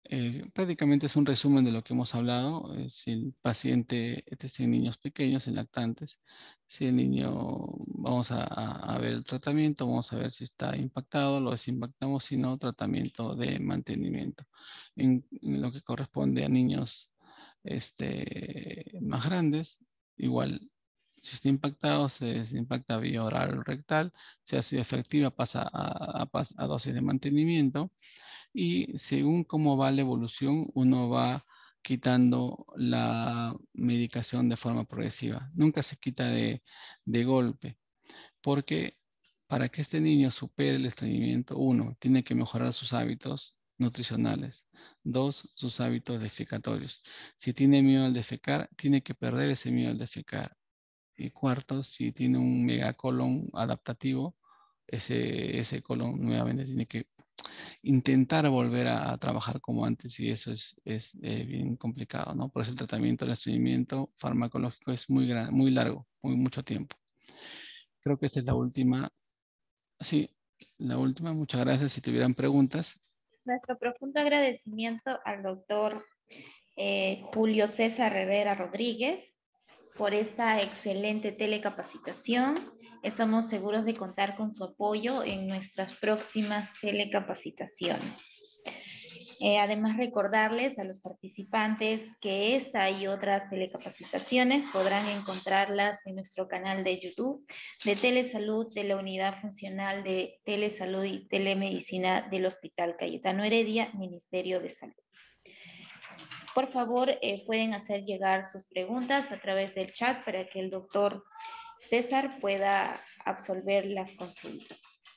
Eh, prácticamente es un resumen de lo que hemos hablado. Eh, si el paciente, este es en niños pequeños, en lactantes, si el niño, vamos a, a- a ver el tratamiento, vamos a ver si está impactado, lo desimpactamos, si no, tratamiento de mantenimiento. En, en lo que corresponde a niños este, más grandes, igual, si está impactado, se desimpacta vía oral o rectal, si ha sido efectiva, pasa a, a pas- a dosis de mantenimiento y según cómo va la evolución, uno va quitando la medicación de forma progresiva. Nunca se quita de, de golpe, porque para que este niño supere el estreñimiento, uno, tiene que mejorar sus hábitos nutricionales. Dos, sus hábitos defecatorios. Si tiene miedo al defecar, tiene que perder ese miedo al defecar. Y cuarto, si tiene un megacolon adaptativo, ese, ese colon nuevamente tiene que intentar volver a, a trabajar como antes y eso es, es eh, bien complicado, ¿no? Por eso el tratamiento del estreñimiento farmacológico es muy, gran, muy largo, muy mucho tiempo. Creo que esta es la última. Sí, la última. Muchas gracias. Si tuvieran preguntas. Nuestro profundo agradecimiento al doctor eh, Julio César Herrera Rodríguez por esta excelente telecapacitación. Estamos seguros de contar con su apoyo en nuestras próximas telecapacitaciones. Eh, además, recordarles a los participantes que esta y otras telecapacitaciones podrán encontrarlas en nuestro canal de YouTube de Telesalud de la Unidad Funcional de Telesalud y Telemedicina del Hospital Cayetano Heredia, Ministerio de Salud. Por favor, eh, pueden hacer llegar sus preguntas a través del chat para que el doctor César pueda absolver las consultas.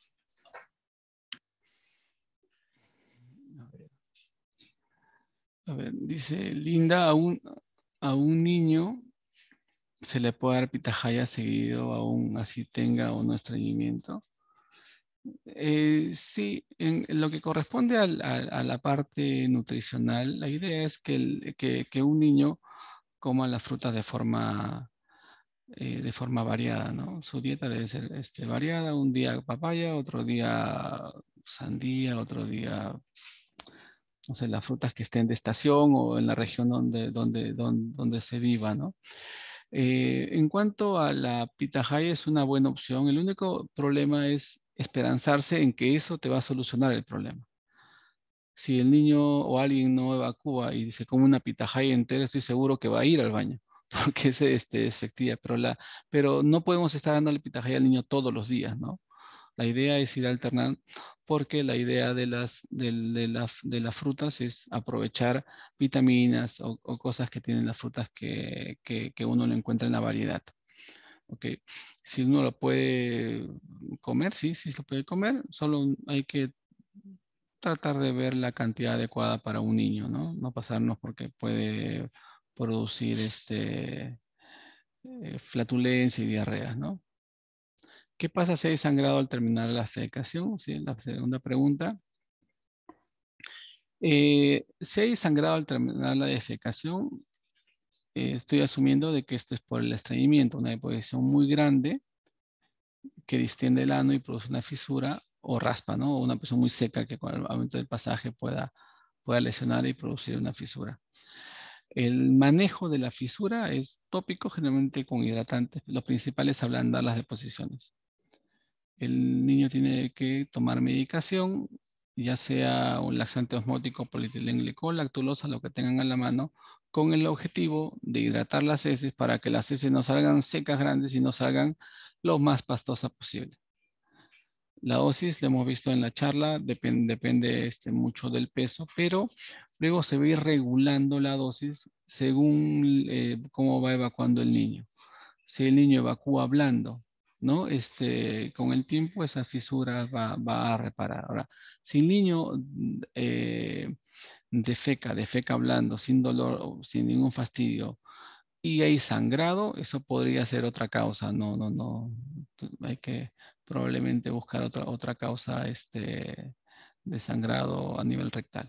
A ver, a ver, dice Linda, a un, a un niño se le puede dar pitahaya seguido aún así tenga o no estreñimiento. Eh, sí, en lo que corresponde al- al- a la parte nutricional, la idea es que, el- que, que un niño coma las frutas de forma, eh, de forma variada, ¿no? Su dieta debe ser este, variada, un día papaya, otro día sandía, otro día, no sé, las frutas que estén de estación o en la región donde, donde, donde, donde se viva, ¿no? Eh, en cuanto a la pitahaya, es una buena opción. El único problema es esperanzarse en que eso te va a solucionar el problema. Si el niño o alguien no evacúa y se come una pitahaya entera, estoy seguro que va a ir al baño, porque es, este, es efectiva, pero, la, pero no podemos estar dándole pitahaya al niño todos los días, ¿no? La idea es ir alternando, porque la idea de las, de, de la, de las frutas es aprovechar vitaminas o, o cosas que tienen las frutas que, que, que uno lo encuentra en la variedad. Ok, si uno lo puede comer, sí, sí se puede comer, solo hay que tratar de ver la cantidad adecuada para un niño, ¿no? No pasarnos porque puede producir este, eh, flatulencia y diarrea, ¿no? ¿Qué pasa si hay sangrado al terminar la defecación? Sí, la segunda pregunta. Eh, si hay sangrado al terminar la defecación, eh, estoy asumiendo de que esto es por el estreñimiento, una deposición muy grande que distiende el ano y produce una fisura o raspa, ¿no? O una posición muy seca que con el aumento del pasaje pueda, pueda lesionar y producir una fisura. El manejo de la fisura es tópico, generalmente con hidratantes. Lo principal es ablandar las deposiciones. El niño tiene que tomar medicación, ya sea un laxante osmótico, polietilenglicol, lactulosa, lo que tengan a la mano, con el objetivo de hidratar las heces para que las heces no salgan secas grandes y no salgan lo más pastosas posible. La dosis, lo hemos visto en la charla, depende, depende este, mucho del peso, pero luego se va a ir regulando la dosis según eh, cómo va evacuando el niño. Si el niño evacúa blando, ¿no? Este, con el tiempo esa fisura va, va a reparar. Ahora, si el niño eh, defeca, defeca blando, sin dolor, sin ningún fastidio, y hay sangrado, eso podría ser otra causa. No, no, no. Hay que probablemente buscar otra, otra causa este, de sangrado a nivel rectal.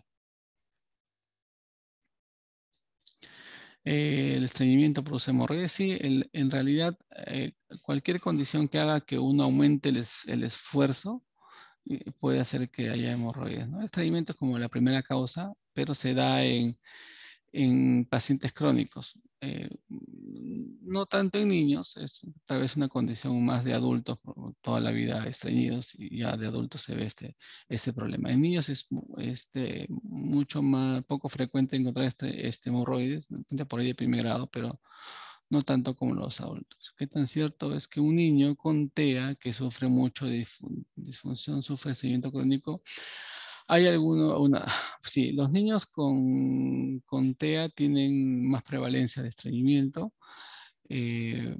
Eh, el estreñimiento produce hemorroides. Sí, el- en realidad eh, cualquier condición que haga que uno aumente el, es- el esfuerzo eh, puede hacer que haya hemorroides, ¿no? El estreñimiento es como la primera causa pero se da en, en pacientes crónicos. Eh, no tanto en niños, es tal vez una condición más de adultos, por toda la vida estreñidos, y ya de adultos se ve este, este problema. En niños es este, mucho más, poco frecuente encontrar este, este hemorroides, por ahí de primer grado, pero no tanto como los adultos. ¿Qué tan cierto es que un niño con T E A que sufre mucho de disfunción, sufre estreñimiento crónico? Hay alguno, una, sí, los niños con, con T E A tienen más prevalencia de estreñimiento. Eh,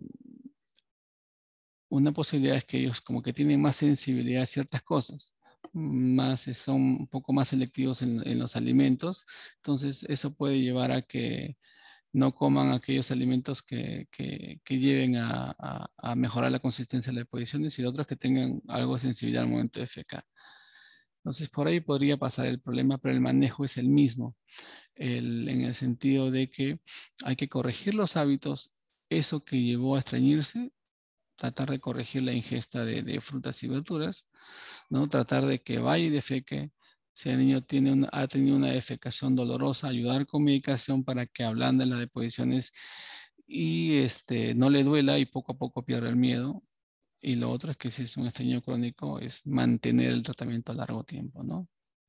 una posibilidad es que ellos como que tienen más sensibilidad a ciertas cosas, más, eh, son un poco más selectivos en, en los alimentos, entonces eso puede llevar a que no coman aquellos alimentos que, que, que lleven a, a, a, mejorar la consistencia de las deposiciones, y otros que tengan algo de sensibilidad al momento de defecar. Entonces, por ahí podría pasar el problema, pero el manejo es el mismo, el, en el sentido de que hay que corregir los hábitos, eso que llevó a estreñirse, tratar de corregir la ingesta de, de frutas y verduras, ¿no? Tratar de que vaya y defeque. Si el niño tiene una, ha tenido una defecación dolorosa, ayudar con medicación para que ablande las deposiciones y este, no le duela y poco a poco pierda el miedo. Y lo otro es que si es un estreñimiento crónico, es mantener el tratamiento a largo tiempo, ¿no?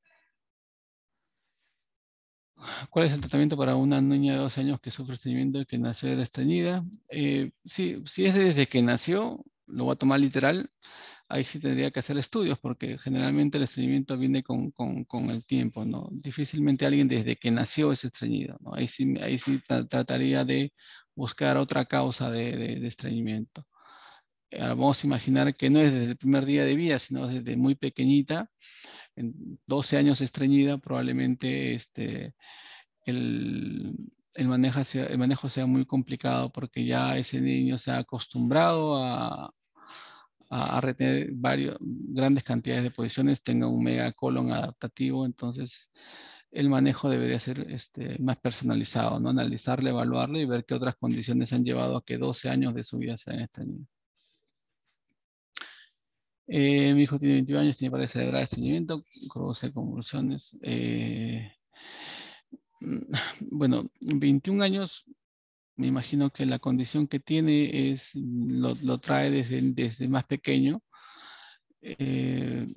¿Cuál es el tratamiento para una niña de doce años que sufre estreñimiento y que nació de la estreñida? Eh, sí, si es desde que nació, lo voy a tomar literal, ahí sí tendría que hacer estudios, porque generalmente el estreñimiento viene con, con, con el tiempo, ¿no? Difícilmente alguien desde que nació es estreñido, ¿no? Ahí sí, ahí sí tra trataría de buscar otra causa de, de, de estreñimiento. Ahora vamos a imaginar que no es desde el primer día de vida, sino desde muy pequeñita, en doce años estreñida, probablemente este, el, el, manejo sea, el manejo sea muy complicado, porque ya ese niño se ha acostumbrado a, a, a retener varios, grandes cantidades de posiciones, tenga un megacolon adaptativo, entonces el manejo debería ser este, más personalizado, ¿no? Analizarlo, evaluarlo y ver qué otras condiciones han llevado a que doce años de su vida sean estreñidos. Eh, mi hijo tiene veintiún años, tiene parálisis cerebral de estreñimiento, produce convulsiones. Eh, bueno, veintiún años, me imagino que la condición que tiene es, lo, lo trae desde, desde más pequeño. Eh,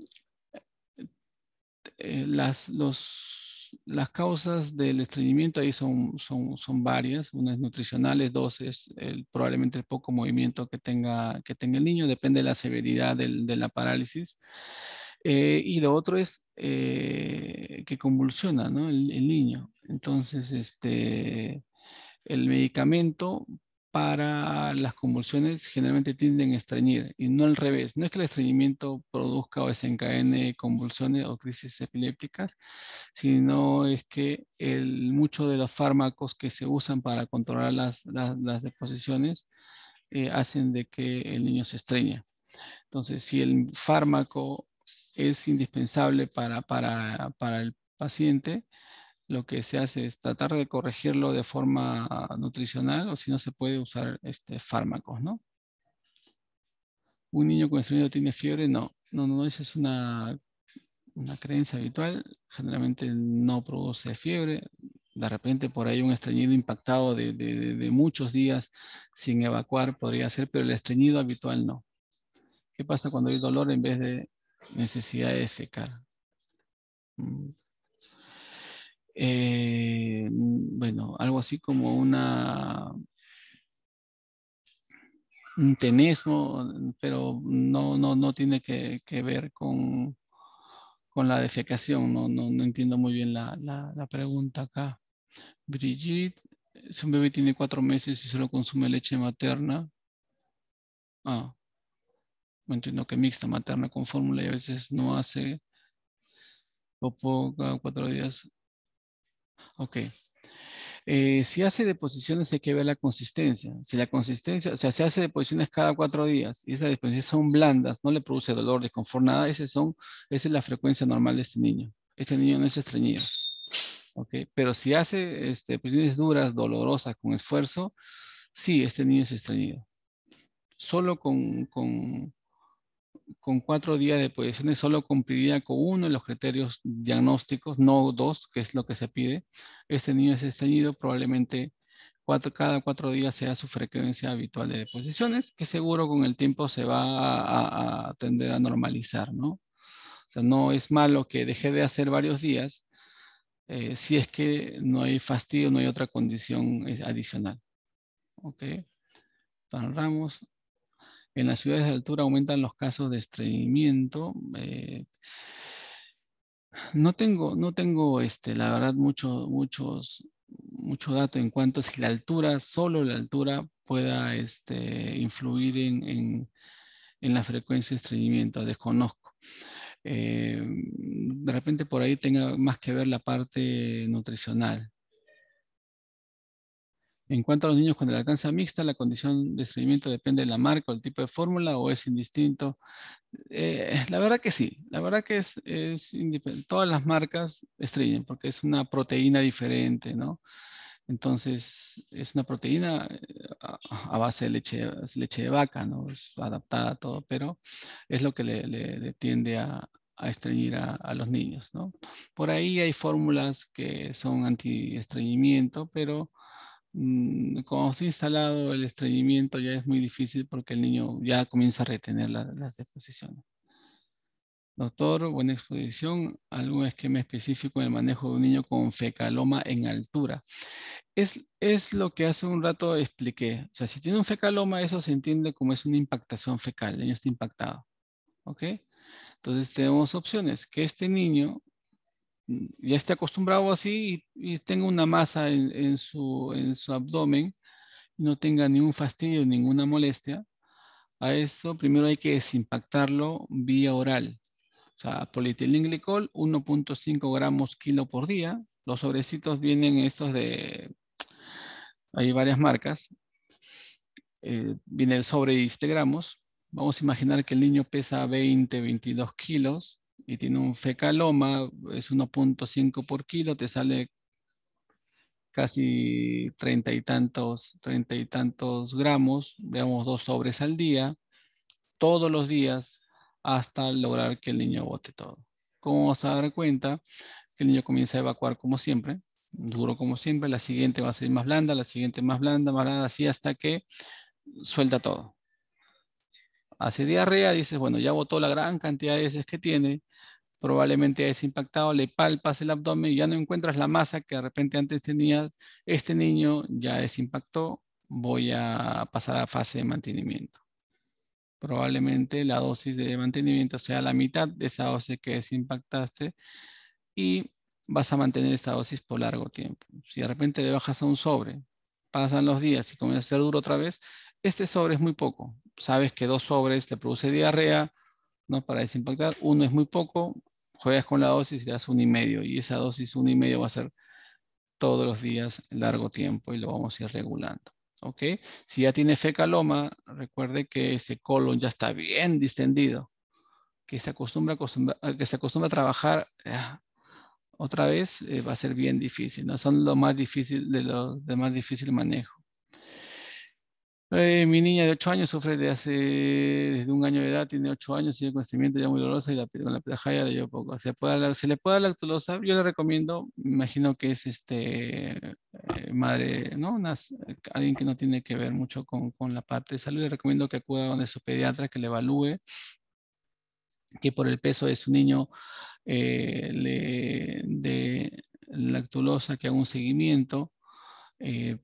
eh, las, los, las causas del estreñimiento ahí son, son, son varias. Una es nutricionales, dos es el, probablemente el poco movimiento que tenga, que tenga el niño, depende de la severidad del, de la parálisis. Eh, y lo otro es eh, que convulsiona, ¿no? el, el niño. Entonces, este, el medicamento para las convulsiones generalmente tienden a estreñir y no al revés. No es que el estreñimiento produzca o desencadene convulsiones o crisis epilépticas, sino es que el, muchos de los fármacos que se usan para controlar las, las, las deposiciones eh, hacen de que el niño se estreña. Entonces, si el fármaco es indispensable para, para, para el paciente, lo que se hace es tratar de corregirlo de forma nutricional, o si no se puede usar este, fármacos, ¿no? ¿Un niño con estreñimiento tiene fiebre? No, no, no, esa es una, una creencia habitual. Generalmente no produce fiebre. De repente por ahí un estreñido impactado de, de, de muchos días sin evacuar podría ser, pero el estreñido habitual no. ¿Qué pasa cuando hay dolor en vez de necesidad de defecar? Mm. Eh, bueno, algo así como una, un tenesmo, pero no, no, no tiene que, que ver con, con la defecación. No, no, no entiendo muy bien la, la, la pregunta acá. Brigitte, si un bebé tiene cuatro meses y solo consume leche materna, ah, no entiendo que mixta materna con fórmula y a veces no hace popó cada cuatro días. Ok. Eh, si hace deposiciones hay que ver la consistencia. Si la consistencia, o sea, se hace deposiciones cada cuatro días y esas deposiciones son blandas, no le produce dolor, desconfort, nada, ese son, esa es la frecuencia normal de este niño. Este niño no es estreñido. ¿Okay? Pero si hace este, deposiciones duras, dolorosas, con esfuerzo, sí, este niño es estreñido. Solo con, con, con cuatro días de posiciones solo cumpliría con uno de los criterios diagnósticos, no dos, que es lo que se pide. Este niño es estreñido, probablemente cuatro, cada cuatro días sea su frecuencia habitual de deposiciones, que seguro con el tiempo se va a, a tender a normalizar, ¿no? O sea, no es malo que deje de hacer varios días, eh, si es que no hay fastidio, no hay otra condición eh, adicional. ¿Ok? Ramos. En las ciudades de altura aumentan los casos de estreñimiento. Eh, no tengo, no tengo este, la verdad, mucho, muchos, mucho dato en cuanto a si la altura, solo la altura, pueda este, influir en, en, en la frecuencia de estreñimiento. Desconozco. Eh, de repente por ahí tenga más que ver la parte nutricional. En cuanto a los niños con la alcanza mixta, la condición de estreñimiento depende de la marca o el tipo de fórmula o es indistinto. Eh, la verdad que sí, la verdad que es, es indif- todas las marcas estreñen porque es una proteína diferente, ¿no? Entonces es una proteína eh, a, a base de leche, leche de vaca, ¿no? Es adaptada a todo, pero es lo que le, le- le tiende a, a estreñir a, a los niños, ¿no? Por ahí hay fórmulas que son anti-estreñimiento, pero mm, cuando está instalado el estreñimiento ya es muy difícil porque el niño ya comienza a retener la- las deposiciones. Doctor, buena exposición. ¿Algún esquema específico en el manejo de un niño con fecaloma en altura? Es, es lo que hace un rato expliqué. O sea, si tiene un fecaloma, eso se entiende como es una impactación fecal. El niño está impactado. ¿Ok? Entonces tenemos opciones. Que este niño mm, ya esté acostumbrado así y, y tenga una masa en, en su, en su abdomen y no tenga ningún fastidio, ninguna molestia. A esto primero hay que desimpactarlo vía oral. O sea, polietilenglicol, uno punto cinco gramos kilo por día. Los sobrecitos vienen estos de, hay varias marcas. Eh, viene el sobre de diecisiete gramos. Vamos a imaginar que el niño pesa veinte, veintidós kilos y tiene un fecaloma, es uno punto cinco por kilo, te sale casi treinta y tantos, treinta y tantos gramos, digamos dos sobres al día, todos los días, hasta lograr que el niño bote todo. ¿Cómo vamos a dar cuenta? El niño comienza a evacuar como siempre, duro como siempre, la siguiente va a ser más blanda, la siguiente más blanda, más blanda, así hasta que suelta todo. Hace diarrea, dices, bueno, ya botó la gran cantidad de heces que tiene, probablemente es impactado, le palpas el abdomen y ya no encuentras la masa que de repente antes tenía. Este niño ya desimpactó, voy a pasar a fase de mantenimiento. Probablemente la dosis de mantenimiento sea la mitad de esa dosis que desimpactaste y vas a mantener esta dosis por largo tiempo. Si de repente le bajas a un sobre, pasan los días y comienza a ser duro otra vez, este sobre es muy poco. Sabes que dos sobres te produce diarrea, ¿no? Para desimpactar, uno es muy poco, juegas con la dosis y le das un y medio, y esa dosis uno y medio va a ser todos los días largo tiempo y lo vamos a ir regulando. ¿Ok? Si ya tiene fecaloma, recuerde que ese colon ya está bien distendido, que se acostumbra, acostumbra que se acostumbra a trabajar ah, otra vez, eh, va a ser bien difícil, ¿no? Son lo más difícil de los de más difícil manejo. Eh, mi niña de ocho años sufre de hace, desde un año de edad, tiene ocho años, tiene conocimiento ya muy dolorosa y la, con la pedajaya le llevo poco. ¿Se, puede dar, ¿Se le puede dar lactulosa? Yo le recomiendo, me imagino que es este, eh, madre, ¿no? Unas, alguien que no tiene que ver mucho con, con la parte de salud, le recomiendo que acuda donde su pediatra, que le evalúe, que por el peso de su niño eh, le de lactulosa, que haga un seguimiento. Eh,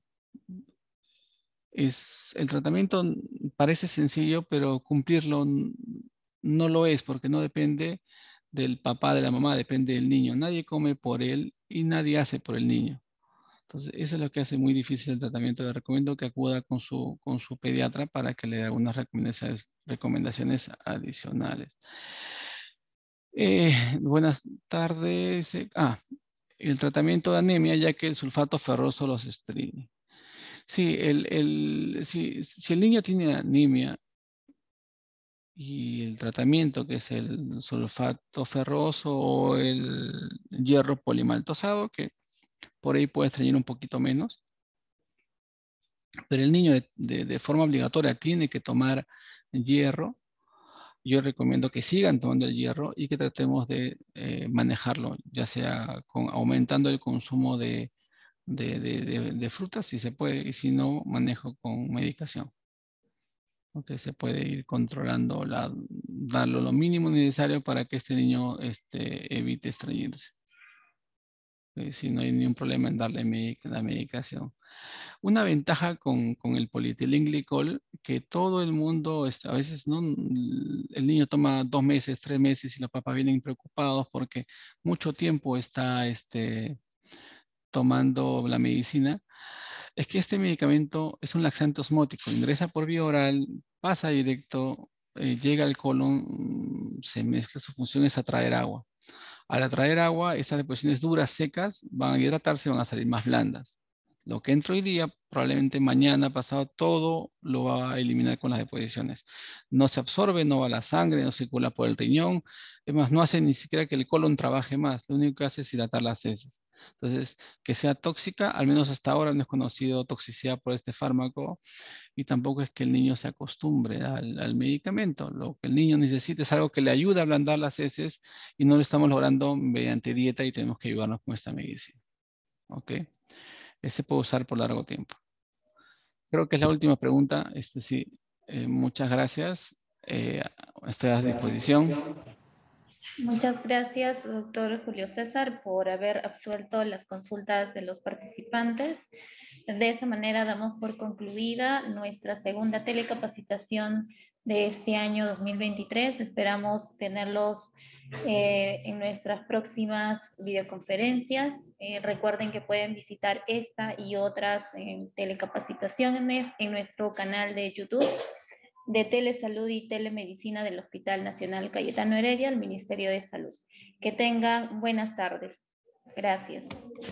es, el tratamiento parece sencillo, pero cumplirlo no lo es porque no depende del papá, de la mamá, depende del niño. Nadie come por él y nadie hace por el niño. Entonces, eso es lo que hace muy difícil el tratamiento. Le recomiendo que acuda con su, con su pediatra para que le dé algunas recomendaciones, recomendaciones adicionales. Eh, buenas tardes. Eh, Ah, el tratamiento de anemia, ya que el sulfato ferroso los estreñe. Sí, el, el, si, si el niño tiene anemia y el tratamiento, que es el sulfato ferroso o el hierro polimaltosado, que por ahí puede estreñir un poquito menos, pero el niño de, de- de forma obligatoria tiene que tomar hierro. yo recomiendo que sigan tomando el hierro y que tratemos de eh, manejarlo, ya sea con, aumentando el consumo de, de, de, de, de frutas, si se puede, y si no, manejo con medicación. Okay, se puede ir controlando, la, darlo lo mínimo necesario para que este niño este, evite estreñirse. Okay, si no hay ningún problema en darle medic la medicación. Una ventaja con, con el polietilenglicol, que todo el mundo, este, a veces no, el niño toma dos meses, tres meses y los papás vienen preocupados porque mucho tiempo está este, tomando la medicina, es que este medicamento es un laxante osmótico, ingresa por vía oral, pasa directo, eh, llega al colon, mm, se mezcla, su función es atraer agua. Al atraer agua, esas deposiciones duras, secas, van a hidratarse y van a salir más blandas. Lo que entra hoy día, probablemente mañana, pasado, todo lo va a eliminar con las deposiciones. No se absorbe, no va a la sangre, no circula por el riñón. Es más, no hace ni siquiera que el colon trabaje más. Lo único que hace es hidratar las heces. Entonces, que sea tóxica, al menos hasta ahora no es conocido toxicidad por este fármaco y tampoco es que el niño se acostumbre al, al medicamento. Lo que el niño necesita es algo que le ayude a ablandar las heces y no lo estamos logrando mediante dieta y tenemos que ayudarnos con esta medicina. ¿Ok? Ese puede usar por largo tiempo. Creo que es la última pregunta. Este sí, eh, muchas gracias. Eh, estoy a disposición. Muchas gracias, doctor Julio César, por haber absuelto las consultas de los participantes. De esa manera damos por concluida nuestra segunda telecapacitación de este año dos mil veintitrés. Esperamos tenerlos eh, en nuestras próximas videoconferencias. Eh, recuerden que pueden visitar esta y otras eh, telecapacitaciones en nuestro canal de YouTube de Telesalud y Telemedicina del Hospital Nacional Cayetano Heredia, el Ministerio de Salud. Que tengan buenas tardes. Gracias.